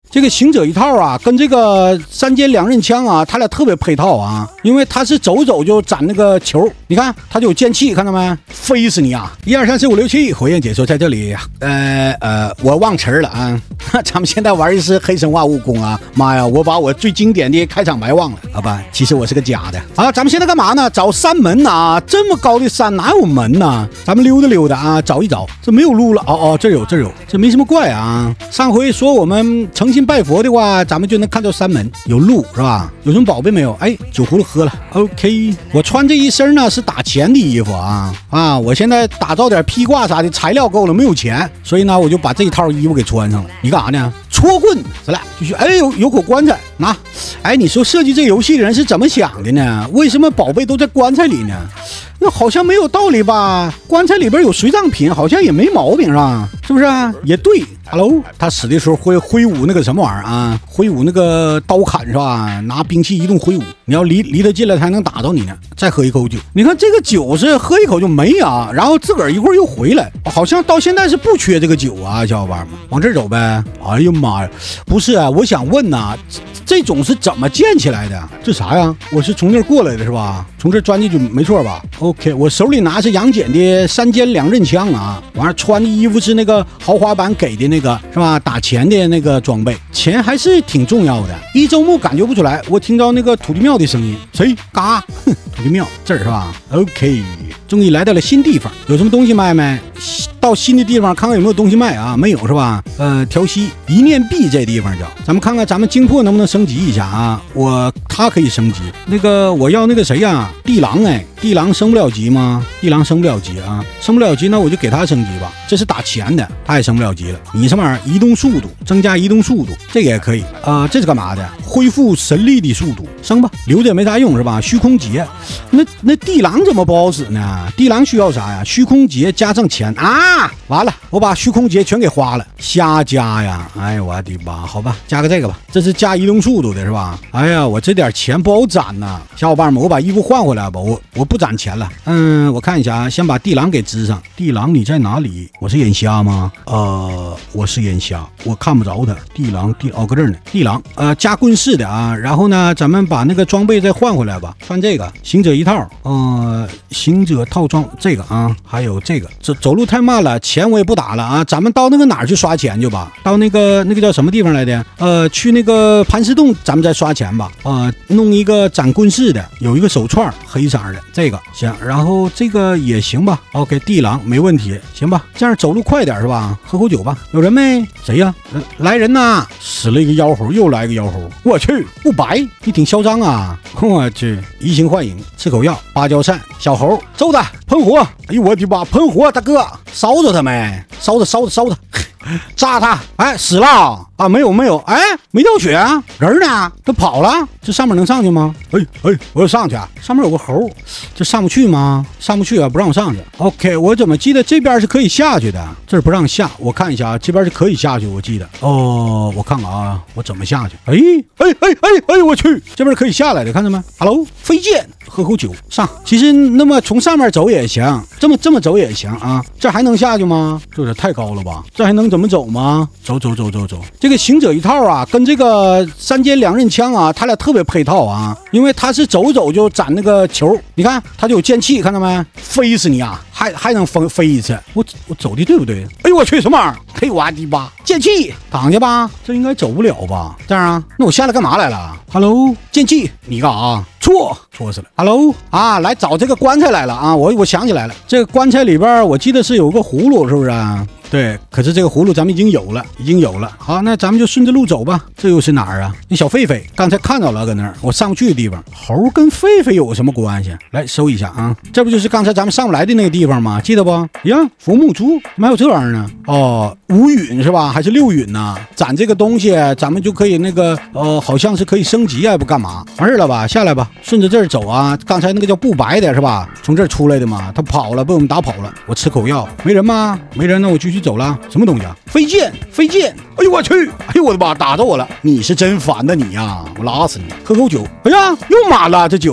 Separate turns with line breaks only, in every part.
这个行者一套啊，跟这个3尖2刃枪啊，它俩特别配套啊，因为它是走走就攒那个球，你看它就有剑气，看到没？飞死你啊！1、2、3、4、5、6、7，火焰解说在这里。我忘词了啊，咱们现在玩的是黑神话悟空啊，妈呀，我把我最经典的开场白忘了，好吧？其实我是个假的啊。咱们现在干嘛呢？找山门啊，这么高的山哪有门呢？咱们溜达溜达啊，找一找，这没有路了。哦，这有，这没什么怪啊。上回说我们诚心拜佛的话，咱们就能看到山门，有路是吧？有什么宝贝没有？哎，酒葫芦喝了。OK， 我穿这一身呢是打钱的衣服啊，我现在打造点披挂啥的，材料够了，没有钱，所以呢我就把这套衣服给穿上了。你干啥呢？戳棍，咱俩继续。哎，有口棺材拿。哎，你说设计这游戏的人是怎么想的呢？为什么宝贝都在棺材里呢？那好像没有道理吧？棺材里边有随葬品，好像也没毛病，是吧？是不是啊？也对。Hello， 他死的时候会挥舞那个什么玩意儿啊？挥舞那个刀砍是吧？拿兵器一动挥舞，你要离得近了才能打到你呢。再喝一口酒，你看这个酒是喝一口就没啊，然后自个儿一会儿又回来，好像到现在是不缺这个酒啊，小伙伴们，往这儿走呗。哎呀妈呀，不是啊，我想问呐，这种是怎么建起来的？这啥呀？我是从那儿过来的是吧？从这儿钻进去没错吧 ？OK， 我手里拿是杨戬的3尖2刃枪啊，完了穿的衣服是那个豪华版给的那个是吧？打钱的那个装备，钱还是挺重要的。一周目感觉不出来，我听到那个土地庙的声音，谁？嘎，土地庙这儿是吧 ？OK， 终于来到了新地方，有什么东西卖没？到新的地方看看有没有东西卖啊？没有是吧？调息一念币这地方叫，咱们看看咱们精魄能不能升级一下啊？他可以升级，那个我要那个谁呀？地狼哎，地狼升不了级吗？地狼升不了级啊，升不了级那我就给他升级吧。这是打钱的，他也升不了级了。你什么玩意儿？移动速度，增加移动速度，这个也可以啊。这是干嘛的？恢复神力的速度，升吧，留着也没啥用是吧？虚空劫，那地狼怎么不好使呢？地狼需要啥呀？虚空劫加上钱啊！完了，我把虚空劫全给花了，瞎加呀！哎呀，我的妈！好吧，加个这个吧，这是加移动速度的是吧？哎呀，我这点钱不好攒呐，小伙伴们，我把衣服换回来吧，我不攒钱了。我看一下啊，先把地狼给支上。地狼你在哪里？我是眼瞎吗？我是眼瞎，我看不着他。地狼搁这儿呢。地狼加棍式的啊，然后呢，咱们把那个装备再换回来吧，穿这个行者一套，行者套装这个啊，还有这个。走路太慢了，钱我也不打了啊，咱们到那个哪儿去刷钱去吧？到那个叫什么地方来的？去那个磐石洞，咱们再刷钱吧。弄一个斩棍式的，有一个手串黑色的，这个行，然后这个也行吧。OK， 地狼没问题，行吧？这样走路快点是吧？喝口酒吧。有人没？谁呀？来人呐！死了一个妖猴，又来一个妖猴。我去，不白，你挺嚣张啊！我去，移形换影，吃口药，芭蕉扇，小猴，揍他，喷火！哎呦我的妈，喷火，大哥，烧着他没？烧着，炸他！哎，死了啊！没有，哎，没掉血啊，人呢？他跑了，这上面能上去吗？哎，我要上去啊！上面有个猴，这上不去吗？上不去啊，不让我上去。OK， 我怎么记得这边是可以下去的？这儿不让下，我看一下啊，这边是可以下去，我记得。我看看啊，我怎么下去？哎，我去，这边可以下来的，看到没 ？Hello， 飞剑，喝口酒上。其实那么从上面走也行，这么走也行啊。这还能下去吗？这有点太高了吧？这还能怎么走吗？走。这个行者一套啊，跟这个3尖2刃枪啊，它俩特别配套啊，因为它是走走就攒那个球，你看它就有剑气，看到没？飞死你啊！还能飞一次，我走的对不对？哎呦我去，什么玩意儿？嘿哇的吧，剑气躺下吧，这应该走不了吧？这样啊，那我下来干嘛来了 ？Hello， 剑气，你干啥？戳死了。Hello 啊，来找这个棺材来了啊！我想起来了，这个棺材里边我记得是有个葫芦，是不是啊？对，可是这个葫芦咱们已经有了。好，那咱们就顺着路走吧。这又是哪儿啊？那小狒狒刚才看到了，搁那儿我上不去的地方。猴跟狒狒有什么关系？来搜一下啊，这不就是刚才咱们上不来的那个地方吗？记得不？呀，浮木珠，怎么还有这玩意儿呢？哦，5允是吧？还是6允呢？攒这个东西，咱们就可以那个好像是可以升级啊，不干嘛？完事了吧？下来吧，顺着这儿走啊。刚才那个叫不白的是吧？从这儿出来的嘛，他跑了，被我们打跑了。我吃口药，没人吗？没人，那我继续走了。什么东西啊？飞剑！哎呦我去！哎呦我的妈，打着我了！你是真烦的你呀！我拉死你！喝口酒。哎呀，又满了这酒啊！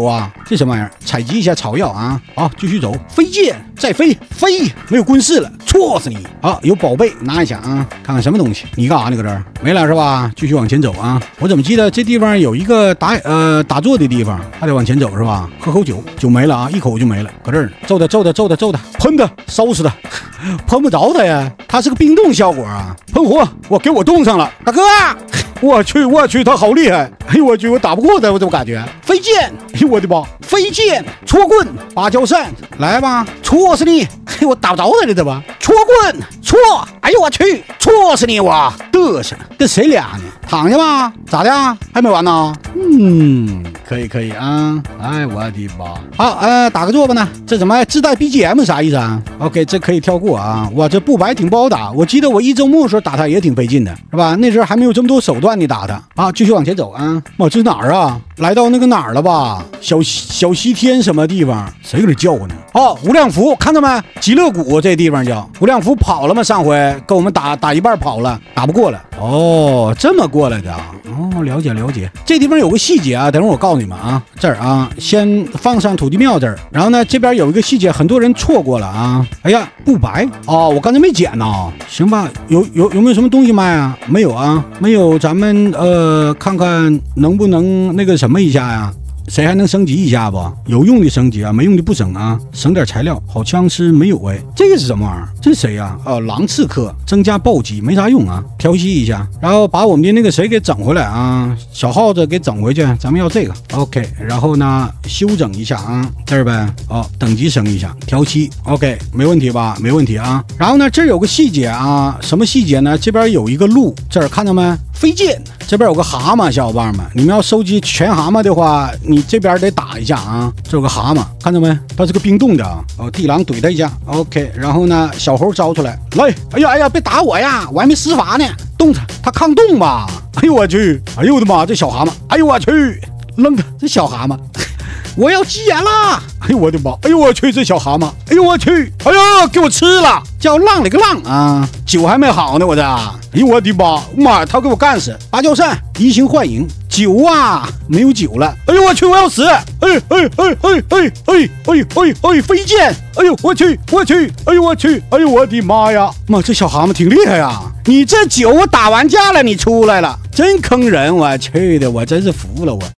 这什么玩意儿？采集一下草药啊！好，继续走，飞剑再飞，飞没有棍式了，戳死你！好，有宝贝拿一下啊，看看什么东西？你干啥呢？搁这儿没了是吧？继续往前走啊！我怎么记得这地方有一个打坐的地方，还得往前走是吧？喝口酒，酒没了啊，一口就没了，搁这儿呢。揍他，喷他，烧死他，喷不着他呀，他是个冰冻效果啊，喷火，给我冻上了，大哥！我去，他好厉害！哎呦我去，我打不过他，我怎么感觉？飞剑，哎呦我的妈！飞剑，戳棍，芭蕉扇，来吧，戳死你！嘿，我打不着他了，对吧？戳棍，戳！哎呦我去，戳死你！我嘚瑟，跟谁俩呢？躺下吧，咋的？还没完呢？可以啊！哎，我的妈！好，打个坐吧呢。这怎么自带 BGM 啥意思啊 ？OK， 这可以跳过啊。哇，这不白挺不好打。我记得我1周末的时候打他也挺费劲的，是吧？那时候还没有这么多手段你打他啊。继续往前走啊。这是哪儿啊？来到那个哪儿了吧？小西天什么地方？谁搁这叫呢？无量福，看到没？极乐谷这地方叫无量福跑了吗？上回跟我们打一半跑了，打不过了。这么过来的啊。了解。这地方有个细节啊，等会儿我告诉你们啊。这儿啊，先放上土地庙这儿，然后呢，这边有一个细节，很多人错过了啊。哎呀，不白我刚才没捡呢。行吧，有没有什么东西卖啊？没有啊，没有，咱们看看能不能那个什么一下呀？谁还能升级一下不？有用的升级啊，没用的不省啊，省点材料。好枪是没有哎，这个是什么玩意儿？这是谁呀？狼刺客，增加暴击，没啥用啊。调息一下，然后把我们的那个谁给整回来啊，小耗子给整回去。咱们要这个 ，OK。然后呢，修整一下啊，这儿呗。等级升一下，调息 ，OK， 没问题吧？没问题啊。然后呢，这儿有个细节啊，什么细节呢？这边有一个鹿，这儿看到没？飞剑，这边有个蛤蟆，小伙伴们，你们要收集全蛤蟆的话，你这边得打一下啊。这有个蛤蟆，看到没？它是个冰冻的啊。地狼怼他一下 ，OK。然后呢，小猴招出来，来，哎呀，别打我呀，我还没施法呢，动他抗冻吧。哎呦我去，哎呦我的妈，这小蛤蟆，哎呦我去，扔他，这小蛤蟆。我要急眼了！哎呦我的妈！哎呦我去，这小蛤蟆！哎呦我去！哎呦，给我吃了！叫浪了个浪啊！酒还没好呢，我这！哎呦我的妈！他给我干死！芭蕉扇移形换影，酒啊，没有酒了！哎呦我去，我要死！飞剑！哎呦我去！哎呦我去！哎呦我的妈呀！妈，这小蛤蟆挺厉害呀！你这酒我打完架了，你出来了，真坑人！我去的，我真是服了我。